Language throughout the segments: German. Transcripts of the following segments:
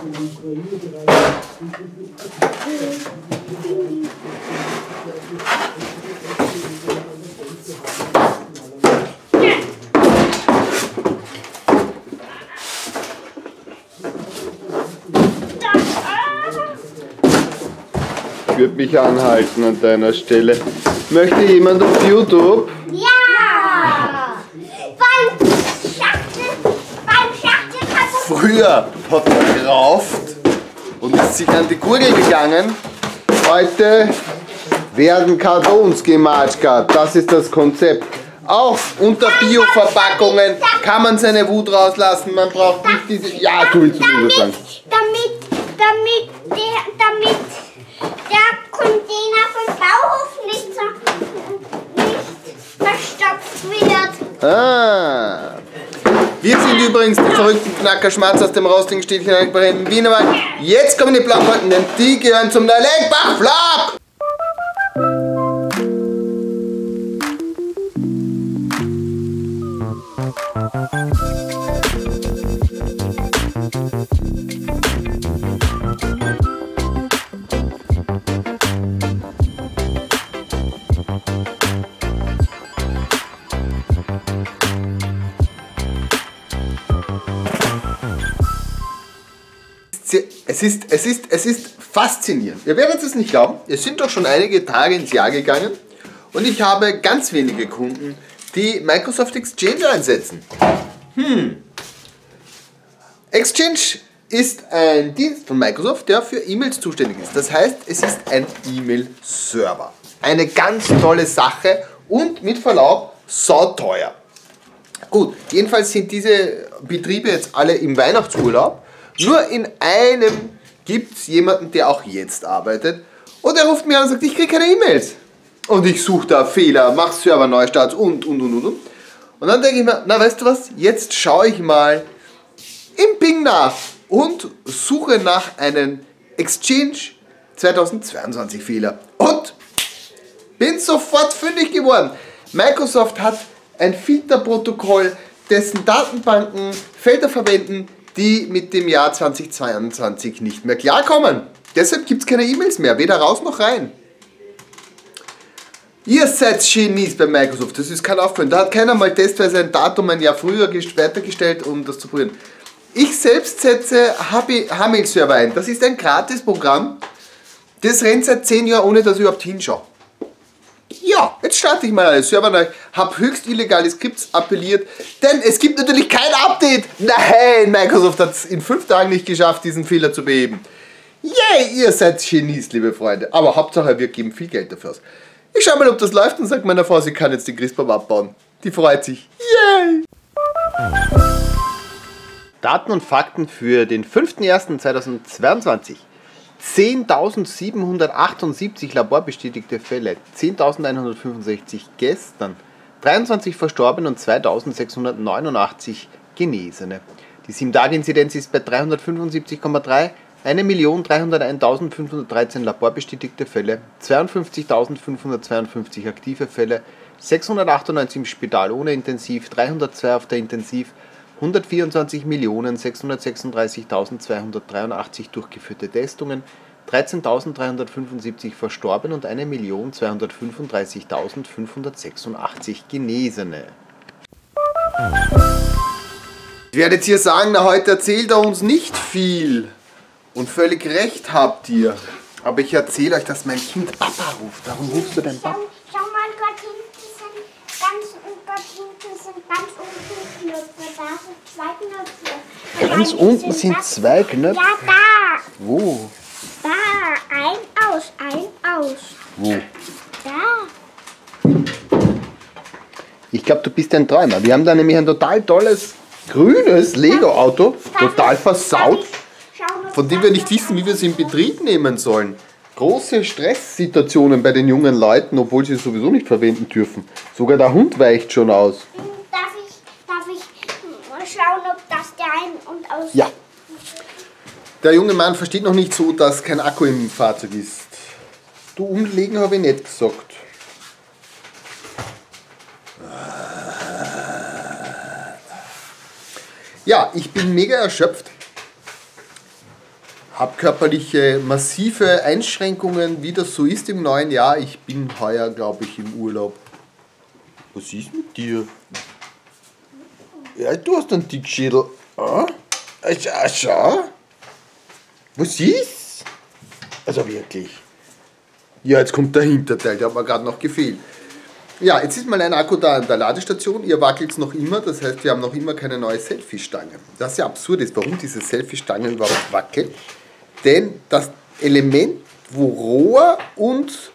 Ich würde mich anhalten an deiner Stelle. Möchte jemand auf YouTube? Ja! Beim Schachtel Früher hat man gerauft und ist sich an die Gurgel gegangen. Heute werden Kartons gematschert. Das ist das Konzept. Auch unter Bio-Verpackungen kann man seine Wut rauslassen. Man braucht nicht diese... Ja, du willst was sagen. Damit der Container vom Bauhof nicht verstopft wird. Ah. Wir sind übrigens die verrückten Knackerschmatz aus dem rostigen Städtchen im Wienerwald. Jetzt kommen die Blattwolken, denn die gehören zum Leckbach-Vlog. Es ist faszinierend. Ihr werdet es nicht glauben, es sind doch schon einige Tage ins Jahr gegangen und ich habe ganz wenige Kunden, die Microsoft Exchange einsetzen. Exchange ist ein Dienst von Microsoft, der für E-Mails zuständig ist. Das heißt, es ist ein E-Mail-Server. Eine ganz tolle Sache und mit Verlaub sauteuer. Gut, jedenfalls sind diese Betriebe jetzt alle im Weihnachtsurlaub. Nur in einem gibt es jemanden, der auch jetzt arbeitet und er ruft mir an und sagt, ich kriege keine E-Mails. Und ich suche da Fehler, mache Server-Neustarts und. Und dann denke ich mir, na weißt du was, jetzt schaue ich mal im Ping nach und suche nach einem Exchange 2022 Fehler. Und bin sofort fündig geworden. Microsoft hat ein Filterprotokoll, dessen Datenbanken Felder verwenden, die mit dem Jahr 2022 nicht mehr klarkommen. Deshalb gibt es keine E-Mails mehr, weder raus noch rein. Ihr seid Genies bei Microsoft, das ist kein Aufhören. Da hat keiner mal testweise ein Datum ein Jahr früher weitergestellt, um das zu probieren. Ich selbst setze HMail-Server ein. Das ist ein Gratis-Programm, das rennt seit 10 Jahren, ohne dass ich überhaupt hinschaue. Ja, jetzt starte ich mal alle Server neu, habe höchst illegale Skripts appelliert, denn es gibt natürlich kein Update. Nein, Microsoft hat es in 5 Tagen nicht geschafft, diesen Fehler zu beheben. Yay, ihr seid Genies, liebe Freunde. Aber Hauptsache, wir geben viel Geld dafür aus. Ich schau mal, ob das läuft und sage meiner Frau, sie kann jetzt den Christbaum abbauen. Die freut sich. Yay! Daten und Fakten für den 5.01.2022. 10.778 laborbestätigte Fälle, 10.165 gestern, 23 Verstorbene und 2.689 Genesene. Die 7-Tage-Inzidenz ist bei 375,3, 1.301.513 laborbestätigte Fälle, 52.552 aktive Fälle, 698 im Spital ohne Intensiv, 302 auf der Intensiv, 124.636.283 durchgeführte Testungen, 13.375 Verstorbene und 1.235.586 Genesene. Ich werde jetzt hier sagen, na, heute erzählt er uns nicht viel. Und völlig recht habt ihr. Aber ich erzähle euch, dass mein Kind Papa ruft. Warum rufst du denn Papa? Schau mal, dort hinten sind ganz unten Knöpfe. Da sind 2 Knöpfe. Ganz unten sind 2 Knöpfe? Ja, da. Wo? Da. Ein, aus. Wo? Da. Ich glaube, du bist ein Träumer. Wir haben da nämlich ein total tolles, grünes Lego-Auto. Total versaut. Von dem wir nicht wissen, wie wir es in Betrieb nehmen sollen. Große Stresssituationen bei den jungen Leuten, obwohl sie es sowieso nicht verwenden dürfen. Sogar der Hund weicht schon aus. Darf ich schauen, ob das der Ein- und Aus... Ja. Der junge Mann versteht noch nicht so, dass kein Akku im Fahrzeug ist. Du, umlegen habe ich nicht gesagt. Ja, ich bin mega erschöpft. habe körperliche massive Einschränkungen, wie das so ist im neuen Jahr. Ich bin heuer, glaube ich, im Urlaub. Was ist mit dir? Ja, du hast einen Dickschädel. Ah? Schau. Was ist? Also wirklich. Ja, jetzt kommt der Hinterteil, der hat mir gerade noch gefehlt. Ja, jetzt ist mal ein Akku da an der Ladestation. Ihr wackelt es noch immer, das heißt, wir haben noch immer keine neue Selfie-Stange. Das ja absurd ist, warum diese Selfie-Stange überhaupt wackelt. Denn das Element, wo Rohr und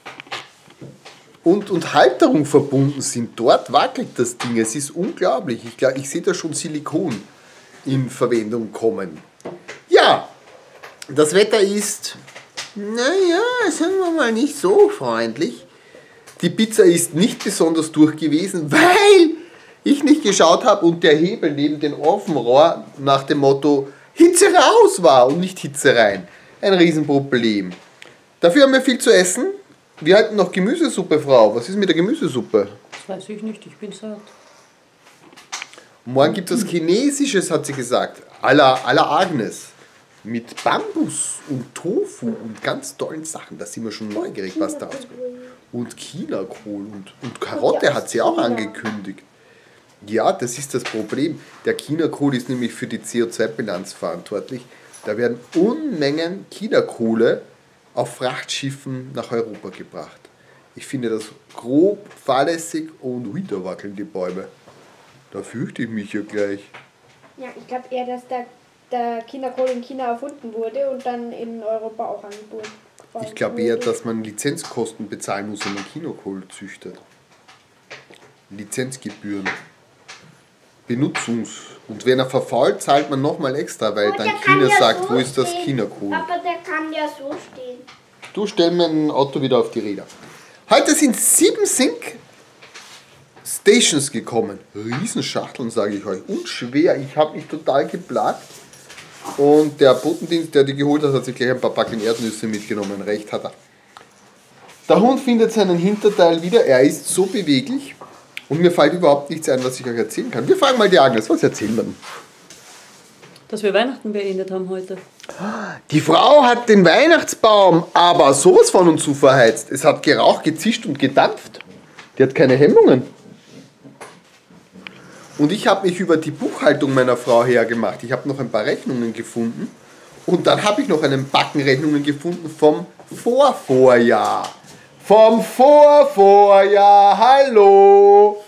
Halterung verbunden sind, dort wackelt das Ding. Es ist unglaublich. Ich sehe da schon Silikon in Verwendung kommen. Ja, das Wetter ist, naja, sagen wir mal, nicht so freundlich. Die Pizza ist nicht besonders durch gewesen, weil ich nicht geschaut habe und der Hebel neben dem Ofenrohr nach dem Motto Hitze raus war und nicht Hitze rein. Ein Riesenproblem. Dafür haben wir viel zu essen. Wir hatten noch Gemüsesuppe, Frau. Was ist mit der Gemüsesuppe? Das weiß ich nicht, ich bin satt. Morgen gibt es was Chinesisches, hat sie gesagt. À la Agnes. Mit Bambus und Tofu und ganz tollen Sachen. Da sind wir schon neugierig, was da rauskommt. Und Chinakohl und Karotte hat sie auch angekündigt. Ja, das ist das Problem. Der Chinakohl ist nämlich für die CO2-Bilanz verantwortlich. Da werden Unmengen Chinakohle auf Frachtschiffen nach Europa gebracht. Ich finde das grob fahrlässig und da wackeln die Bäume. Da fürchte ich mich ja gleich. Ja, ich glaube eher, dass der Chinakohl in China erfunden wurde und dann in Europa auch angeboten. Ich glaube eher, dass man Lizenzkosten bezahlen muss, wenn man Chinakohl züchtet. Lizenzgebühren. Und wenn er verfault, zahlt man nochmal extra, weil dann China sagt, wo ist das Chinakohl. Aber der kann ja so stehen. Du stell mein Auto wieder auf die Räder. Heute sind 7 Sync-Stations gekommen. Riesenschachteln, sage ich euch. Und schwer. Ich habe mich total geplagt. Und der Botendienst, der die geholt hat, hat sich gleich ein paar Packungen Erdnüsse mitgenommen. Recht hat er. Der Hund findet seinen Hinterteil wieder. Er ist so beweglich. Und mir fällt überhaupt nichts ein, was ich euch erzählen kann. Wir fragen mal die Agnes, was erzählen wir denn? Dass wir Weihnachten beendet haben heute. Die Frau hat den Weihnachtsbaum aber sowas von und zu verheizt. Es hat geraucht, gezischt und gedampft. Die hat keine Hemmungen. Und ich habe mich über die Buchhaltung meiner Frau hergemacht. Ich habe noch ein paar Rechnungen gefunden. Und dann habe ich noch einen Backen Rechnungen gefunden vom Vorvorjahr. Vom Vorvorjahr, hallo.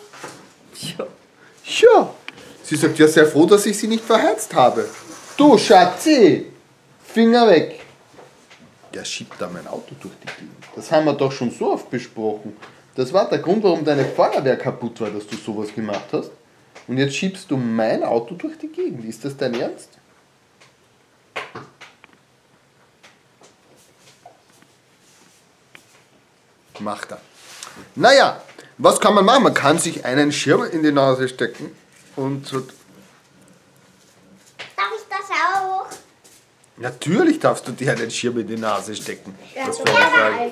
Ja. Sie sagt, ja, sehr froh, dass ich sie nicht verheizt habe. Du, Schatzi, Finger weg. Der schiebt da mein Auto durch die Gegend. Das haben wir doch schon so oft besprochen. Das war der Grund, warum deine Feuerwehr kaputt war, dass du sowas gemacht hast. Und jetzt schiebst du mein Auto durch die Gegend. Ist das dein Ernst? Macht er. Naja, was kann man machen? Man kann sich einen Schirm in die Nase stecken und so. Darf ich das auch? Natürlich darfst du dir einen Schirm in die Nase stecken. Ja, Das so wäre eine Frage.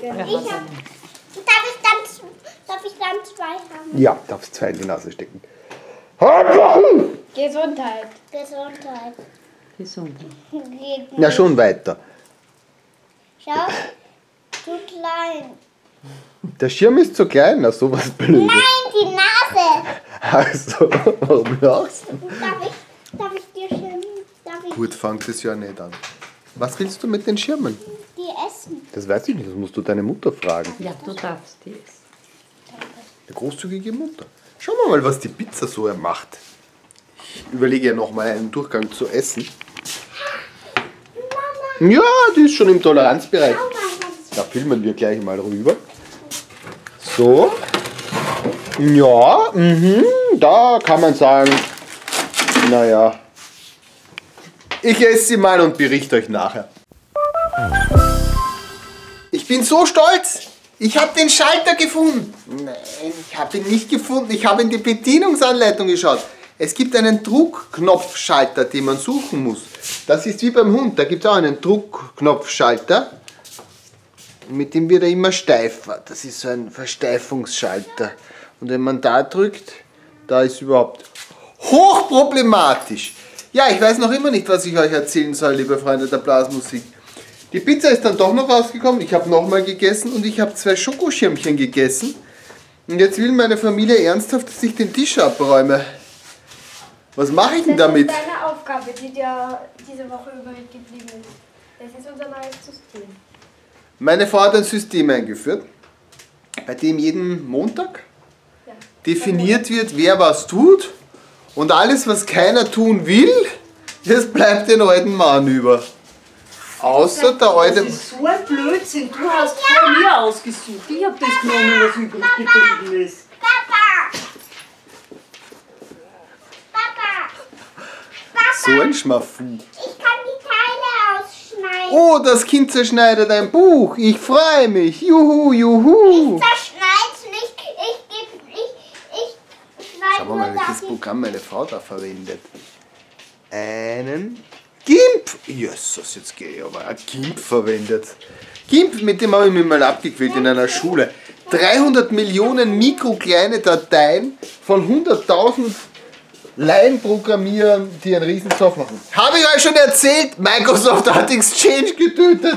Darf ich dann 2 haben? Ja, darfst 2 in die Nase stecken. Gesundheit. Gesundheit. Gesund. Na, schon weiter. Schau, zu klein. Der Schirm ist zu klein, na sowas Blödes. Nein, die Nase. Also, warum lachst du? Darf ich dir schirmen? Darf ich Gut, fangt es ja nicht an. Was willst du mit den Schirmen? die essen? Das weiß ich nicht, das musst du deine Mutter fragen. Ja, du darfst dies. Eine großzügige Mutter. Schauen wir mal, was die Pizza so macht. Ich überlege ja noch mal einen Durchgang zu essen. Mama, Ja, die ist schon im Toleranzbereich. schau mal, was Da filmen wir gleich mal rüber. So. Ja, da kann man sagen, naja, ich esse sie mal und berichte euch nachher. Ich bin so stolz. Ich habe den Schalter gefunden. Nein, ich habe ihn nicht gefunden. Ich habe in die Bedienungsanleitung geschaut. Es gibt einen Druckknopfschalter, den man suchen muss. Das ist wie beim Hund. Da gibt es auch einen Druckknopfschalter. Mit dem wird er immer steifer. Das ist so ein Versteifungsschalter. Und wenn man da drückt, da ist überhaupt hochproblematisch. Ja, ich weiß noch immer nicht, was ich euch erzählen soll, liebe Freunde der Blasmusik. Die Pizza ist dann doch noch rausgekommen, ich habe nochmal gegessen und ich habe 2 Schokoschirmchen gegessen. Und jetzt will meine Familie ernsthaft, dass ich den Tisch abräume. Was mache ich denn damit? Das ist deine Aufgabe, die dir diese Woche übrig geblieben ist. Das ist unser neues System. Meine Frau hat ein System eingeführt, bei dem jeden Montag definiert wird, wer was tut und alles, was keiner tun will, das bleibt den alten Mann über. Außer der alte... Das ist so ein Blödsinn. Du hast von mir ausgesucht. Ich habe das genommen, was übrig geblieben ist. Papa! Papa! So ein Schmafu. Ich kann die Teile ausschneiden. Oh, das Kind zerschneidet ein Buch. Ich freue mich. Juhu, juhu. Ich zerschneid's nicht. Ich schneide Schauen wir mal, nur welches das. Programm meine Frau da verwendet. Einen GIMP. Jesus, jetzt gehe ich aber. Ein GIMP verwendet. GIMP, mit dem habe ich mich mal abgequält in einer Schule. 300 Millionen mikrokleine Dateien von 100.000 Laienprogrammierern, die einen riesen Zoff machen. Habe ich euch schon erzählt, Microsoft hat Exchange getötet.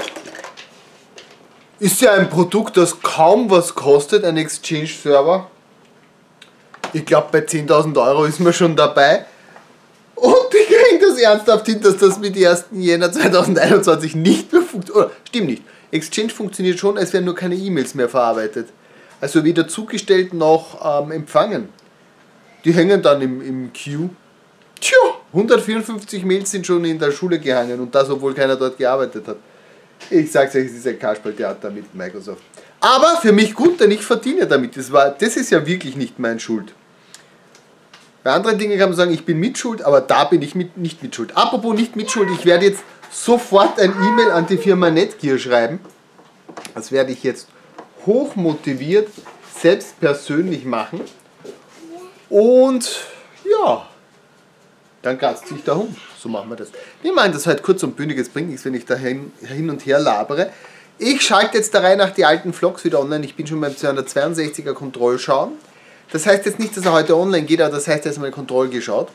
Ist ja ein Produkt, das kaum was kostet, ein Exchange-Server. Ich glaube, bei 10.000 Euro ist man schon dabei. Und die kriegen das ernsthaft hin, dass das mit 1. Jänner 2021 nicht mehr funktioniert. Stimmt nicht. Exchange funktioniert schon, es werden nur keine E-Mails mehr verarbeitet. Also weder zugestellt noch empfangen. Die hängen dann im Queue. Tja, 154 Mails sind schon in der Schule gehangen und das, obwohl keiner dort gearbeitet hat. Ich sag's euch, es ist ein Kasperltheater mit Microsoft. Aber für mich gut, denn ich verdiene damit. Das ist ja wirklich nicht meine Schuld. Bei anderen Dingen kann man sagen, ich bin mitschuld, aber da bin ich nicht mitschuld. Apropos nicht mitschuld, ich werde jetzt sofort ein E-Mail an die Firma Netgear schreiben. Das werde ich jetzt hochmotiviert selbst persönlich machen. Und ja, dann kratzt sich der Hund. So machen wir das. Wir machen das halt kurz und bündig, es bringt nichts, wenn ich da hin und her labere. Ich schalte jetzt der Reihe nach die alten Vlogs wieder online. Ich bin schon beim 262er Kontrollschauen. Das heißt jetzt nicht, dass er heute online geht, aber das heißt, er ist mal Kontroll geschaut.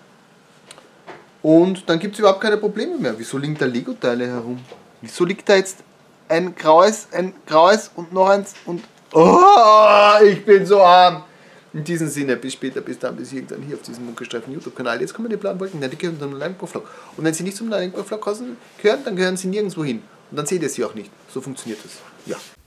Und dann gibt es überhaupt keine Probleme mehr. Wieso liegen da Lego-Teile herum? Wieso liegt da jetzt ein graues und noch eins und... Oh, ich bin so arm. In diesem Sinne, bis später, bis dann, bis irgendwann hier auf diesem Munkestreifen YouTube-Kanal. Jetzt kommen die blauen Wolken, die gehören zum Langbauflog. Und wenn sie nicht zum Langbauflog gehören, dann gehören sie nirgendwo hin. Und dann seht ihr sie auch nicht. So funktioniert das. Ja.